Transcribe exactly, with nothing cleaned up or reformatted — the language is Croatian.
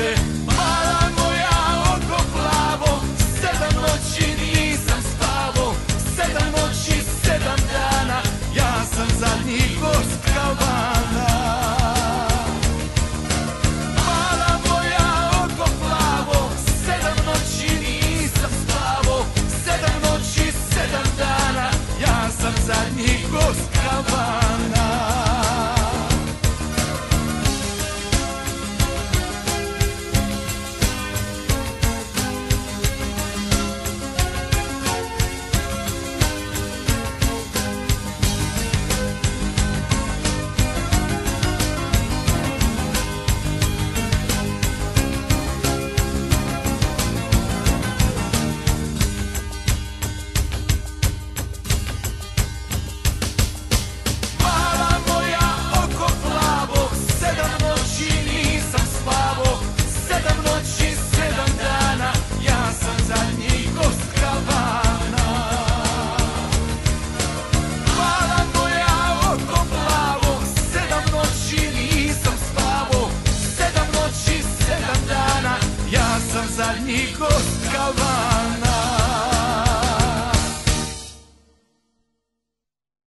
tebe. Mala moja oko plavo, sedam noći nisam spavo, sedam noći, sedam dana, ja sam zadnji gost kavana. Mala moja oko plavo, sedam noći nisam spavo, sedam noći, sedam dana, ja sam zadnji gost kavana. Zadnji gost kavana.